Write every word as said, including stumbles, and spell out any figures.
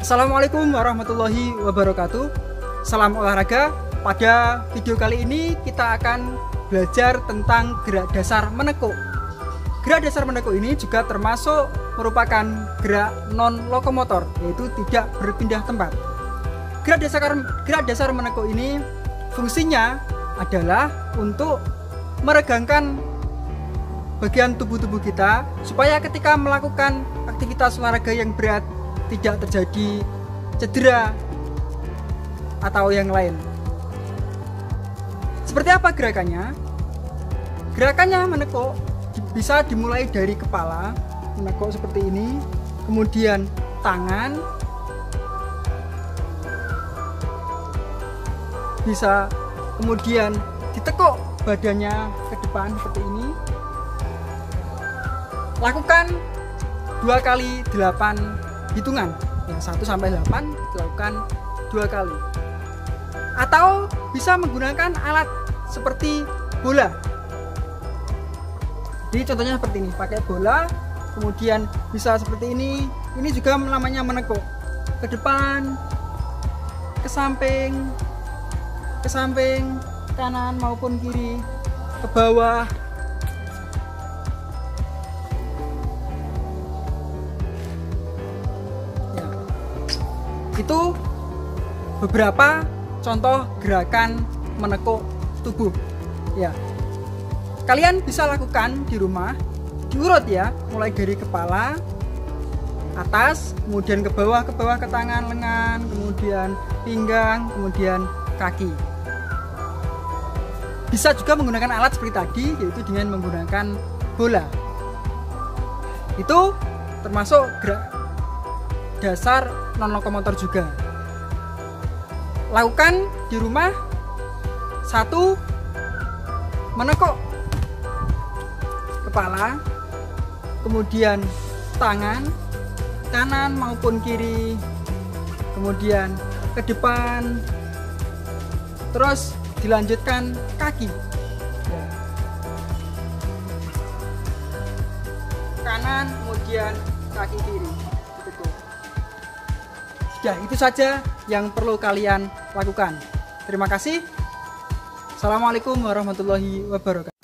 Assalamualaikum warahmatullahi wabarakatuh. Salam olahraga. Pada video kali ini kita akan belajar tentang gerak dasar menekuk. Gerak dasar menekuk ini juga termasuk merupakan gerak non lokomotor, yaitu tidak berpindah tempat. Gerak dasar gerak dasar menekuk ini fungsinya adalah untuk meregangkan bagian tubuh-tubuh kita supaya ketika melakukan aktivitas olahraga yang berat tidak terjadi cedera atau yang lain. Seperti apa gerakannya? Gerakannya menekuk bisa dimulai dari kepala, menekuk seperti ini, kemudian tangan, bisa kemudian ditekuk badannya ke depan seperti ini. Lakukan dua kali delapan hitungan, yang satu sampai delapan dilakukan dua kali. Atau bisa menggunakan alat seperti bola. Jadi contohnya seperti ini, pakai bola, kemudian bisa seperti ini. Ini juga namanya menekuk, ke depan, ke samping, ke samping, kanan maupun kiri, ke bawah. Ya. Itu beberapa contoh gerakan menekuk tubuh. Ya. Kalian bisa lakukan di rumah, diurut ya, mulai dari kepala, atas, kemudian ke bawah, ke bawah ke tangan, lengan, kemudian pinggang, kemudian kaki. Bisa juga menggunakan alat seperti tadi, yaitu dengan menggunakan bola. Itu termasuk gerak dasar non lokomotor juga. Lakukan di rumah. Satu, menekuk kepala, kemudian tangan kanan maupun kiri, kemudian ke depan, terus dilanjutkan kaki, kanan kemudian kaki kiri. Sudah, itu saja yang perlu kalian lakukan. Terima kasih. Assalamualaikum warahmatullahi wabarakatuh.